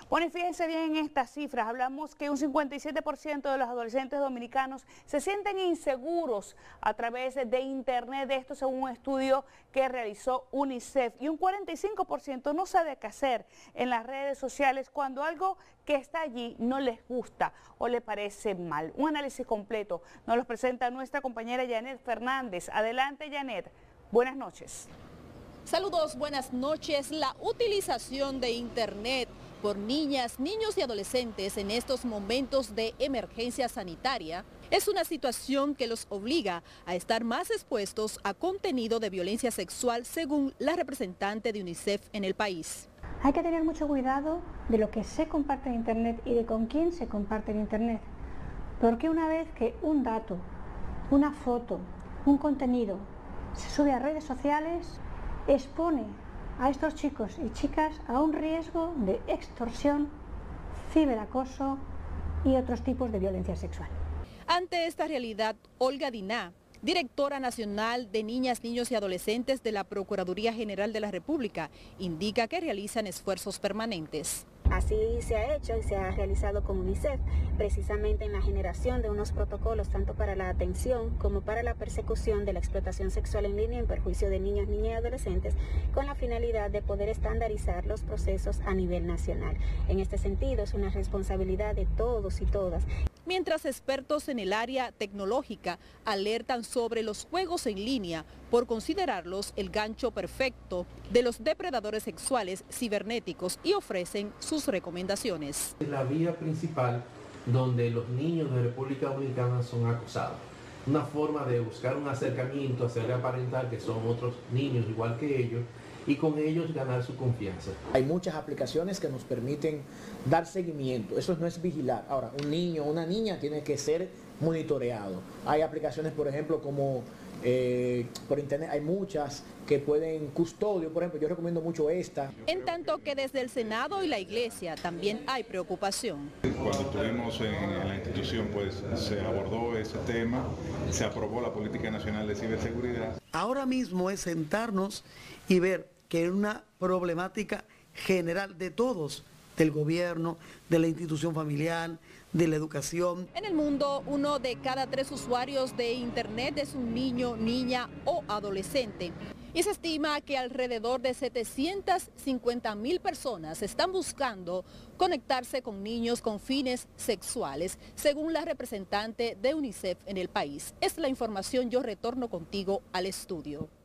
Bueno, y fíjense bien en estas cifras. Hablamos que un 57% de los adolescentes dominicanos se sienten inseguros a través de Internet. Esto según un estudio que realizó UNICEF. Y un 45% no sabe qué hacer en las redes sociales cuando algo que está allí no les gusta o le parece mal. Un análisis completo nos lo presenta nuestra compañera Janet Fernández. Adelante, Janet. Buenas noches. Saludos, buenas noches. La utilización de Internet por niñas, niños y adolescentes en estos momentos de emergencia sanitaria es una situación que los obliga a estar más expuestos a contenido de violencia sexual, según la representante de UNICEF en el país. Hay que tener mucho cuidado de lo que se comparte en Internet y de con quién se comparte en Internet, porque una vez que un dato, una foto, un contenido se sube a redes sociales, expone a estos chicos y chicas a un riesgo de extorsión, ciberacoso y otros tipos de violencia sexual. Ante esta realidad, Olga Diná, directora nacional de Niñas, Niños y Adolescentes de la Procuraduría General de la República, indica que realizan esfuerzos permanentes. Así se ha hecho y se ha realizado con UNICEF, precisamente en la generación de unos protocolos tanto para la atención como para la persecución de la explotación sexual en línea en perjuicio de niños, niñas y adolescentes, con la finalidad de poder estandarizar los procesos a nivel nacional. En este sentido, es una responsabilidad de todos y todas. Mientras expertos en el área tecnológica alertan sobre los juegos en línea por considerarlos el gancho perfecto de los depredadores sexuales cibernéticos y ofrecen sus recomendaciones. Es la vía principal donde los niños de República Dominicana son acosados. Una forma de buscar un acercamiento, hacerle aparentar que son otros niños igual que ellos y con ellos ganar su confianza. Hay muchas aplicaciones que nos permiten dar seguimiento, eso no es vigilar. Ahora, un niño o una niña tiene que ser monitoreado. Hay aplicaciones, por ejemplo, como por internet, hay muchas que pueden custodio, por ejemplo, yo recomiendo mucho esta. En tanto que desde el Senado y la Iglesia también hay preocupación. Cuando estuvimos en la institución, pues se abordó ese tema, se aprobó la Política Nacional de Ciberseguridad. Ahora mismo es sentarnos y ver que es una problemática general de todos, del gobierno, de la institución familiar, de la educación. En el mundo, 1 de cada 3 usuarios de Internet es un niño, niña o adolescente. Y se estima que alrededor de 750.000 personas están buscando conectarse con niños con fines sexuales, según la representante de UNICEF en el país. Es la información, yo retorno contigo al estudio.